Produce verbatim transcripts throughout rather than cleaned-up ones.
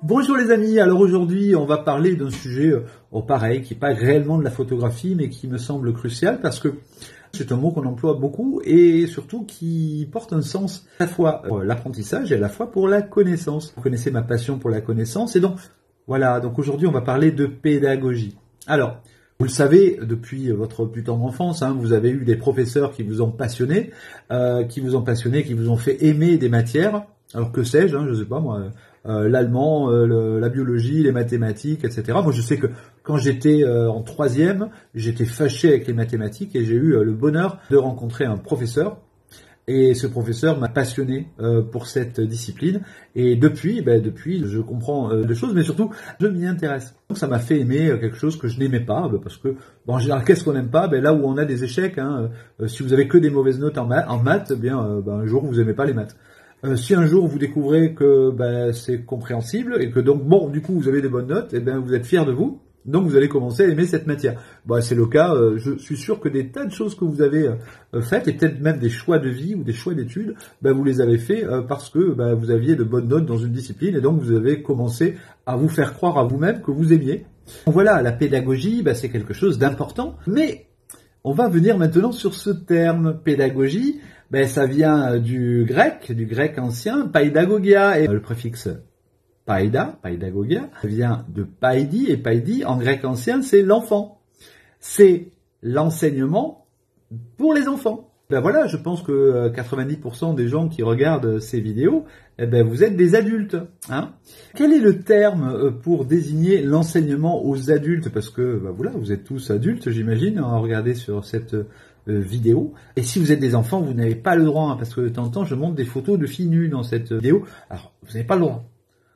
Bonjour les amis, alors aujourd'hui on va parler d'un sujet euh, oh, pareil, qui n'est pas réellement de la photographie mais qui me semble crucial parce que c'est un mot qu'on emploie beaucoup et surtout qui porte un sens à la fois pour l'apprentissage et à la fois pour la connaissance. Vous connaissez ma passion pour la connaissance et donc voilà, donc aujourd'hui on va parler de pédagogie. Alors, vous le savez, depuis votre plus tendre enfance, hein, vous avez eu des professeurs qui vous ont passionné, euh, qui vous ont passionné, qui vous ont fait aimer des matières. Alors que sais-je, hein, je ne sais pas moi, euh, l'allemand, euh, le, la biologie, les mathématiques, et cetera. Moi je sais que quand j'étais euh, en troisième, j'étais fâché avec les mathématiques et j'ai eu euh, le bonheur de rencontrer un professeur. Et ce professeur m'a passionné euh, pour cette discipline. Et depuis, ben, depuis, je comprends euh, des choses, mais surtout, je m'y intéresse. Donc ça m'a fait aimer euh, quelque chose que je n'aimais pas, ben, parce que, bon, en général, qu'est-ce qu'on n'aime pas? Ben, là où on a des échecs, hein, euh, si vous avez que des mauvaises notes en, ma en maths, eh bien, euh, ben, un jour, vous n'aimez pas les maths. Euh, si un jour vous découvrez que ben, c'est compréhensible et que donc, bon, du coup, vous avez des bonnes notes, eh bien, vous êtes fier de vous. Donc vous allez commencer à aimer cette matière. Bon, c'est le cas, euh, je suis sûr que des tas de choses que vous avez euh, faites, et peut-être même des choix de vie ou des choix d'études, ben, vous les avez faits euh, parce que ben, vous aviez de bonnes notes dans une discipline, et donc vous avez commencé à vous faire croire à vous-même que vous aimiez. Donc voilà, la pédagogie, ben, c'est quelque chose d'important, mais on va venir maintenant sur ce terme pédagogie. Ben, ça vient du grec, du grec ancien, paidagogia, et le préfixe Païda, païdagogia, vient de païdi, et païdi, en grec ancien, c'est l'enfant. C'est l'enseignement pour les enfants. Ben voilà, je pense que quatre-vingt-dix pour cent des gens qui regardent ces vidéos, eh ben vous êtes des adultes. Hein. Quel est le terme pour désigner l'enseignement aux adultes? Parce que ben voilà, vous êtes tous adultes, j'imagine, à regarder sur cette vidéo. Et si vous êtes des enfants, vous n'avez pas le droit, hein, parce que de temps en temps, je montre des photos de filles nues dans cette vidéo. Alors, vous n'avez pas le droit.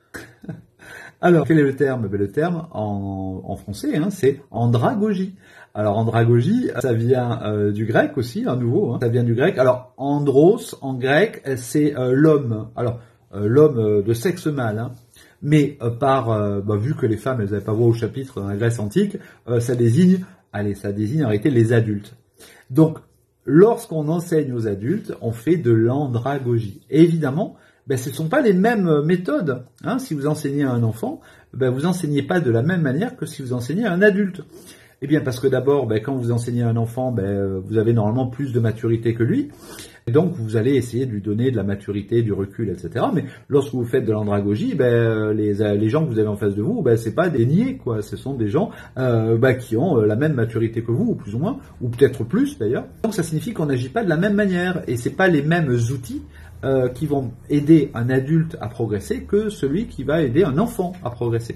Alors, quel est le terme? Ben, le terme en, en français, hein, c'est andragogie. Alors, andragogie, ça vient euh, du grec aussi, à nouveau, hein, ça vient du grec. Alors, andros, en grec, c'est euh, l'homme. Alors, euh, l'homme euh, de sexe mâle, hein. Mais euh, par, euh, bah, vu que les femmes, elles n'avaient pas voix au chapitre dans la Grèce antique, euh, ça désigne, allez, ça désigne en réalité les adultes. Donc, lorsqu'on enseigne aux adultes, on fait de l'andragogie. Et évidemment, ben, ce ne sont pas les mêmes méthodes. Hein. Si vous enseignez à un enfant, ben, vous enseignez pas de la même manière que si vous enseignez à un adulte. Eh bien, parce que d'abord, ben, quand vous enseignez à un enfant, ben, vous avez normalement plus de maturité que lui. Et donc, vous allez essayer de lui donner de la maturité, du recul, et cetera. Mais lorsque vous faites de l'andragogie, ben, les, les gens que vous avez en face de vous, ben, c'est pas des niais, quoi. Ce sont des gens euh, ben, qui ont la même maturité que vous, ou plus ou moins, ou peut-être plus d'ailleurs. Donc, ça signifie qu'on n'agit pas de la même manière, et c'est pas les mêmes outils euh, qui vont aider un adulte à progresser que celui qui va aider un enfant à progresser.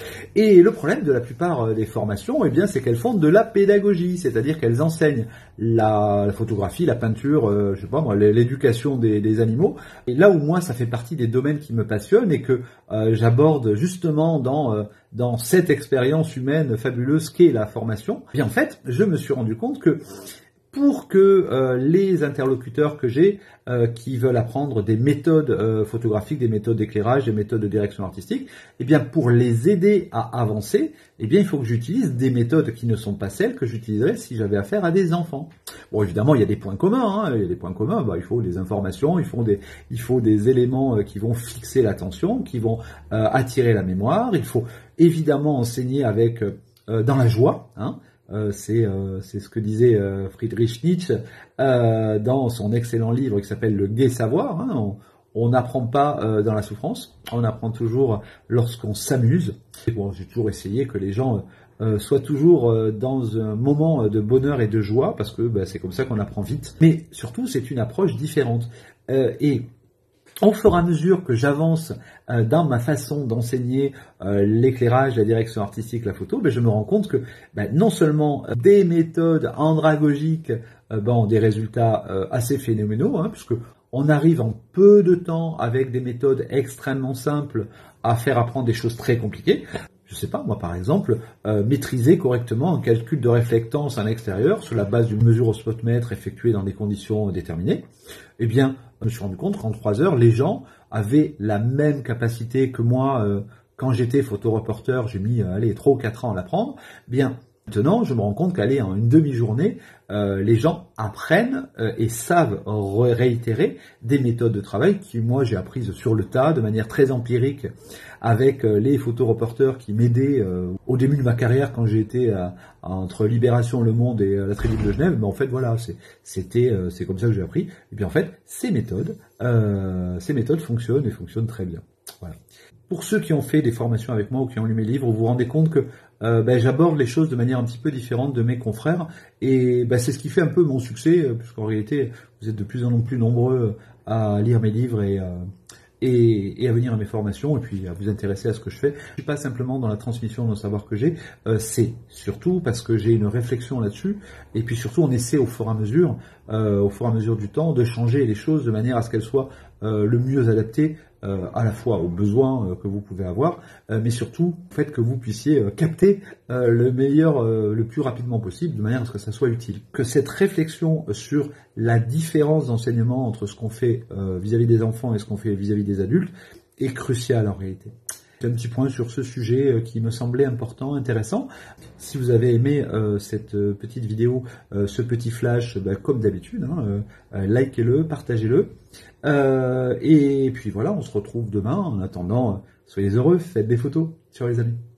Et le problème de la plupart des formations, eh bien, c'est qu'elles font de la pédagogie, c'est-à-dire qu'elles enseignent la, la photographie, la peinture, euh, je sais pas moi, l'éducation des, des animaux. Et là où moi, ça fait partie des domaines qui me passionnent et que euh, j'aborde justement dans euh, dans cette expérience humaine fabuleuse qu'est la formation. Et en fait, je me suis rendu compte que pour que euh, les interlocuteurs que j'ai euh, qui veulent apprendre des méthodes euh, photographiques, des méthodes d'éclairage, des méthodes de direction artistique, eh bien pour les aider à avancer, eh bien il faut que j'utilise des méthodes qui ne sont pas celles que j'utiliserais si j'avais affaire à des enfants. Bon, évidemment, il y a des points communs, hein, il y a des points communs, bah, il faut des informations, il faut des, il faut des éléments euh, qui vont fixer l'attention, qui vont euh, attirer la mémoire, il faut évidemment enseigner avec euh, dans la joie, hein. Euh, c'est euh, c'est ce que disait euh, Friedrich Nietzsche euh, dans son excellent livre qui s'appelle Le Gai Savoir. Hein. On n'apprend pas euh, dans la souffrance, on apprend toujours lorsqu'on s'amuse. Bon, j'ai toujours essayé que les gens euh, soient toujours euh, dans un moment de bonheur et de joie, parce que bah, c'est comme ça qu'on apprend vite. Mais surtout, c'est une approche différente. Euh, et au fur et à mesure que j'avance euh, dans ma façon d'enseigner euh, l'éclairage, la direction artistique, la photo, ben, je me rends compte que ben, non seulement euh, des méthodes andragogiques euh, ben, ont des résultats euh, assez phénoménaux, hein, puisque on arrive en peu de temps avec des méthodes extrêmement simples à faire apprendre des choses très compliquées. Je sais pas, moi par exemple, euh, maîtriser correctement un calcul de réflectance à l'extérieur sur la base d'une mesure au spotmètre effectuée dans des conditions déterminées. Eh bien, je me suis rendu compte qu'en trois heures, les gens avaient la même capacité que moi euh, quand j'étais photoreporter. J'ai mis, euh, allez, trois ou quatre ans à l'apprendre. Eh bien, Maintenant, je me rends compte qu'aller en une demi-journée, euh, les gens apprennent euh, et savent ré réitérer des méthodes de travail qui, moi, j'ai apprises sur le tas, de manière très empirique, avec euh, les photoreporters qui m'aidaient euh, au début de ma carrière quand j'ai été à, à, entre Libération, Le Monde et euh, la Tribune de Genève. Mais en fait, voilà, c'était euh, c'est comme ça que j'ai appris. Et puis en fait, ces méthodes, euh, ces méthodes fonctionnent et fonctionnent très bien. Voilà. Pour ceux qui ont fait des formations avec moi ou qui ont lu mes livres, vous vous rendez compte que euh, ben, j'aborde les choses de manière un petit peu différente de mes confrères, et ben, c'est ce qui fait un peu mon succès, puisqu'en réalité, vous êtes de plus en plus nombreux à lire mes livres et, euh, et, et à venir à mes formations, et puis à vous intéresser à ce que je fais. Je suis pas simplement dans la transmission d'un savoir que j'ai, euh, c'est surtout parce que j'ai une réflexion là-dessus, et puis surtout on essaie au fur et à mesure, euh, au fur et à mesure du temps, de changer les choses de manière à ce qu'elles soient euh, le mieux adaptées, Euh, à la fois aux besoins euh, que vous pouvez avoir, euh, mais surtout au fait que vous puissiez euh, capter euh, le meilleur, euh, le plus rapidement possible, de manière à ce que ça soit utile. Que cette réflexion sur la différence d'enseignement entre ce qu'on fait euh, vis-à-vis des enfants et ce qu'on fait vis-à-vis des adultes est cruciale en réalité. Un petit point sur ce sujet qui me semblait important, intéressant. Si vous avez aimé euh, cette petite vidéo, euh, ce petit flash, bah, comme d'habitude, hein, euh, likez-le, partagez-le. Euh, et puis voilà, on se retrouve demain. En attendant, soyez heureux, faites des photos sur les amis.